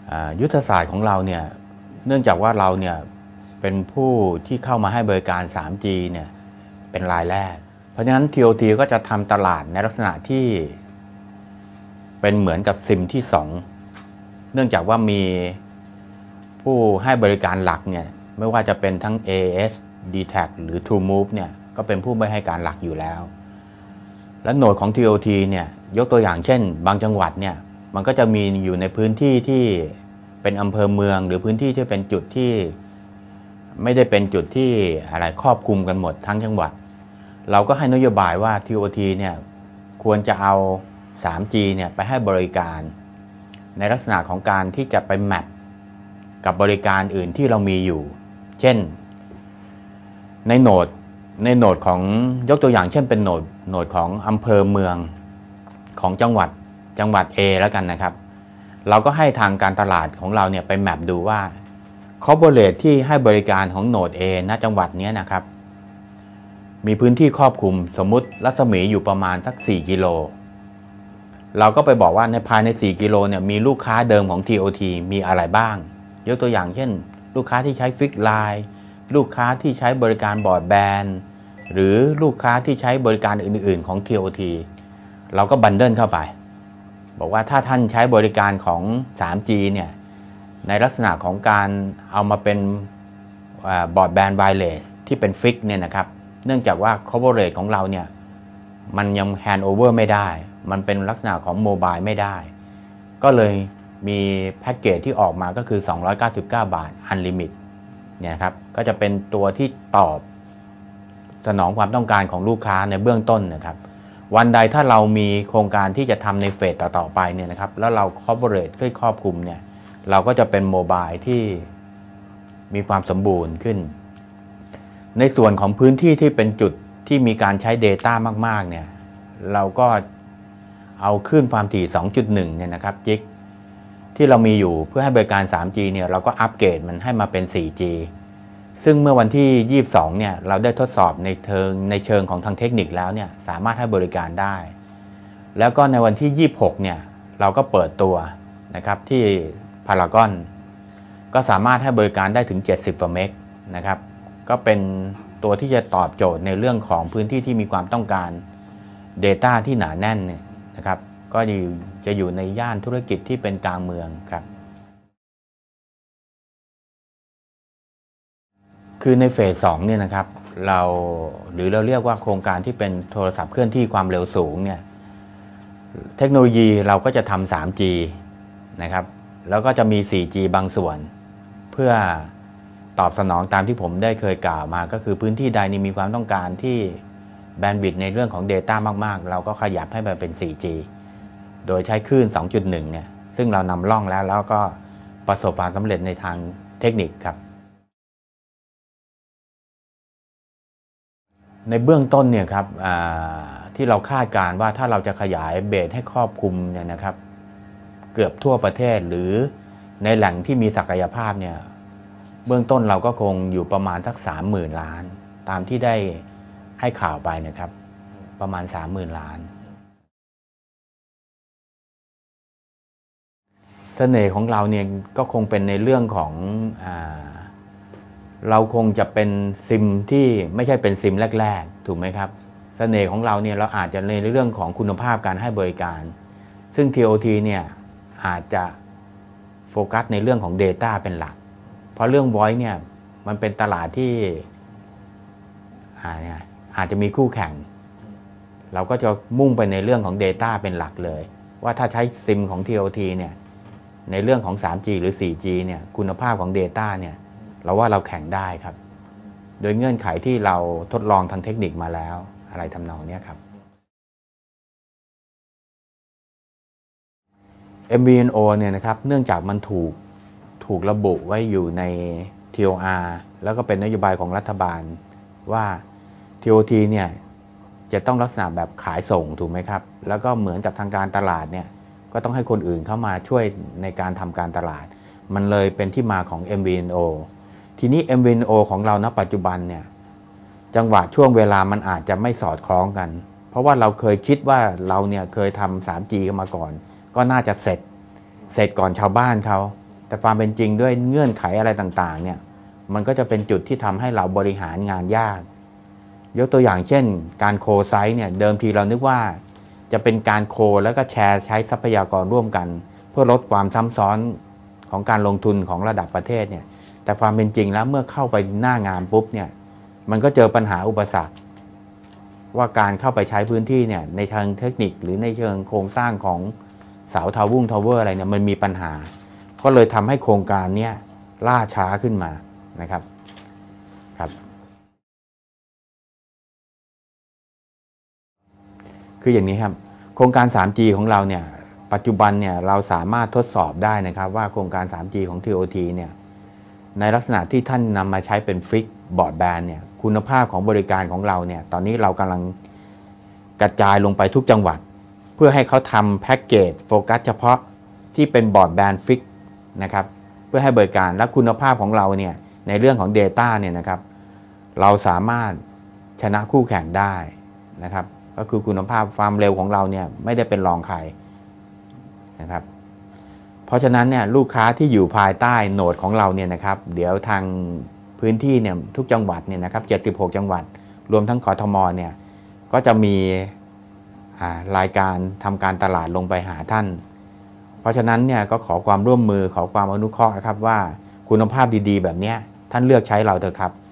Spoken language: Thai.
ยุทธศาสตร์ของเราเนี่ยเนื่องจากว่าเราเนี่ยเป็นผู้ที่เข้ามาให้บริการ 3G เนี่ยเป็นรายแรกเพราะฉะนั้น TOT ก็จะทำตลาดในลักษณะที่เป็นเหมือนกับซิมที่2เนื่องจากว่ามีผู้ให้บริการหลักเนี่ยไม่ว่าจะเป็นทั้ง AIS DTAC หรือ TrueMove เนี่ยก็เป็นผู้ให้การหลักอยู่แล้วและโหนดของ TOT เนี่ยยกตัวอย่างเช่นบางจังหวัดเนี่ยมันก็จะมีอยู่ในพื้นที่ที่เป็นอำเภอเมืองหรือพื้นที่ที่เป็นจุดที่ไม่ได้เป็นจุดที่อะไรครอบคลุมกันหมดทั้งจังหวัดเราก็ให้นโยบายว่า TOT เนี่ยควรจะเอา 3G เนี่ยไปให้บริการในลักษณะของการที่จะไปแมปกับบริการอื่นที่เรามีอยู่เช่นในโหนดของยกตัวอย่างเช่นเป็นโหนดของอำเภอเมืองของจังหวัด A แล้วกันนะครับเราก็ให้ทางการตลาดของเราเนี่ยไปแมปดูว่าcoverage ที่ให้บริการของโหนด A ณจังหวัดนี้นะครับมีพื้นที่ครอบคลุมสมมุติรัศมีอยู่ประมาณสัก4 กิโลเราก็ไปบอกว่าในภายใน4 กิโลเนี่ยมีลูกค้าเดิมของ TOT มีอะไรบ้างยกตัวอย่างเช่นลูกค้าที่ใช้ฟิกไลน์ลูกค้าที่ใช้บริการบรอดแบนด์หรือลูกค้าที่ใช้บริการอื่นๆของ TOT เราก็บันเดิลเข้าไปบอกว่าถ้าท่านใช้บริการของ 3G เนี่ยในลักษณะของการเอามาเป็นบรอดแบนด์ไวเลสที่เป็นฟิกเนี่ยนะครับเนื่องจากว่า coverage ของเราเนี่ยมันยังแฮนด์โอเวอร์ไม่ได้มันเป็นลักษณะของโมบายไม่ได้ก็เลยมีแพ็กเกจที่ออกมาก็คือ299 บาท Unlimit เนี่ยครับก็จะเป็นตัวที่ตอบสนองความต้องการของลูกค้าในเบื้องต้นนะครับวันใดถ้าเรามีโครงการที่จะทำในเฟสต่อไปเนี่ยนะครับแล้วเรา coverage ให้ครอบคลุมเนี่ยเราก็จะเป็นโมบายที่มีความสมบูรณ์ขึ้นในส่วนของพื้นที่ที่เป็นจุดที่มีการใช้ Data มากๆเนี่ยเราก็เอาคลื่นความถี่ 2.1 เนี่ยนะครับจิกที่เรามีอยู่เพื่อให้บริการ 3G เนี่ยเราก็อัปเกรดมันให้มาเป็น 4G ซึ่งเมื่อวันที่ 22 เนี่ยเราได้ทดสอบในเชิงของทางเทคนิคแล้วเนี่ยสามารถให้บริการได้แล้วก็ในวันที่ 26 เนี่ยเราก็เปิดตัวนะครับที่พารากอนก็สามารถให้บริการได้ถึง70 กว่าเมกนะครับก็เป็นตัวที่จะตอบโจทย์ในเรื่องของพื้นที่ที่มีความต้องการ Data ที่หนาแน่นเนี่ยนะครับก็จะอยู่ในย่านธุรกิจที่เป็นกลางเมืองครับคือในเฟส 2เนี่ยนะครับเราเรียกว่าโครงการที่เป็นโทรศัพท์เคลื่อนที่ความเร็วสูงเนี่ยเทคโนโลยีเราก็จะทำ 3G นะครับแล้วก็จะมี 4G บางส่วนเพื่อตอบสนองตามที่ผมได้เคยกล่าวมาก็คือพื้นที่ใดมีความต้องการที่แบนด์วิดต์ในเรื่องของ Data มากๆเราก็ขยับให้มันเป็น 4G โดยใช้คลื่น 2.1 เนี่ยซึ่งเรานำร่องแล้วก็ประสบความสำเร็จในทางเทคนิคครับในเบื้องต้นเนี่ยครับที่เราคาดการณ์ว่าถ้าเราจะขยายเบสให้ครอบคลุมเนี่ยนะครับเกือบทั่วประเทศหรือในแหล่งที่มีศักยภาพเนี่ยเบื้องต้นเราก็คงอยู่ประมาณสัก 30,000 ล้านตามที่ได้ให้ข่าวไปนะครับประมาณ 30,000 ล้านเสน่ห์ของเราเนี่ยก็คงเป็นในเรื่องของเราคงจะเป็นซิมที่ไม่ใช่เป็นซิมแรกๆถูกไหมครับเสน่ห์ของเราเนี่ยเราอาจจะในเรื่องของคุณภาพการให้บริการซึ่ง TOT เนี่ยอาจจะโฟกัสในเรื่องของ Data เป็นหลักเพราะเรื่อง Voice เนี่ยมันเป็นตลาดที่อาจจะมีคู่แข่งเราก็จะมุ่งไปในเรื่องของ Data เป็นหลักเลยว่าถ้าใช้ซิมของ TOT เนี่ยในเรื่องของ 3G หรือ 4G เนี่ยคุณภาพของ Data เนี่ยเราว่าเราแข่งได้ครับโดยเงื่อนไขที่เราทดลองทางเทคนิคมาแล้วอะไรทำนองนี้ครับ MVNO เนี่ยนะครับเนื่องจากมันถูกระบุไว้อยู่ใน TOR แล้วก็เป็นนโยบายของรัฐบาลว่า TOT เนี่ยจะต้องลักษณะแบบขายส่งถูกไหมครับแล้วก็เหมือนกับทางการตลาดเนี่ยก็ต้องให้คนอื่นเข้ามาช่วยในการทำการตลาดมันเลยเป็นที่มาของ MVNO ทีนี้ MVNO ของเราณปัจจุบันเนี่ยจังหวะช่วงเวลามันอาจจะไม่สอดคล้องกันเพราะว่าเราเคยคิดว่าเราเนี่ยเคยทำ 3G กันมาก่อนก็น่าจะเสร็จก่อนชาวบ้านเขาแต่ความเป็นจริงด้วยเงื่อนไขอะไรต่างๆเนี่ยมันก็จะเป็นจุดที่ทำให้เราบริหารงานยากยกตัวอย่างเช่นการโคไซต์เนี่ยเดิมทีเรานึกว่าจะเป็นการโคแล้วก็แชร์ใช้ทรัพยากรร่วมกันเพื่อลดความซ้ำซ้อนของการลงทุนของระดับประเทศเนี่ยแต่ความเป็นจริงแล้วเมื่อเข้าไปหน้างานปุ๊บเนี่ยมันก็เจอปัญหาอุปสรรคว่าการเข้าไปใช้พื้นที่เนี่ยในทางเทคนิคหรือในเชิงโครงสร้างของเสาทาวเวอร์อะไรเนี่ยมันมีปัญหาก็เลยทำให้โครงการนี้ล่าช้าขึ้นมานะครับคืออย่างนี้ครับโครงการ 3G ของเราเนี่ยปัจจุบันเนี่ยเราสามารถทดสอบได้นะครับว่าโครงการ 3G ของ TOT เนี่ยในลักษณะที่ท่านนำมาใช้เป็นฟิกบอร์ดแบนด์เนี่ยคุณภาพของบริการของเราเนี่ยตอนนี้เรากำลังกระจายลงไปทุกจังหวัดเพื่อให้เขาทำแพ็กเกจโฟกัสเฉพาะที่เป็นบอร์ดแบนด์ฟิกนะครับเพื่อให้บริการและคุณภาพของเราเนี่ยในเรื่องของ Data เนี่ยนะครับเราสามารถชนะคู่แข่งได้นะครับก็คือคุณภาพความเร็วของเราเนี่ยไม่ได้เป็นรองใครนะครับเพราะฉะนั้นเนี่ยลูกค้าที่อยู่ภายใต้โหนดของเราเนี่ยนะครับเดี๋ยวทางพื้นที่เนี่ยทุกจังหวัดเนี่ยนะครับ76จังหวัดรวมทั้งกทมเนี่ยก็จะมีรายการทำการตลาดลงไปหาท่านเพราะฉะนั้นเนี่ยก็ขอความร่วมมือขอความอนุเคราะห์ครับว่าคุณภาพดีๆแบบนี้ท่านเลือกใช้เราเถอะครับ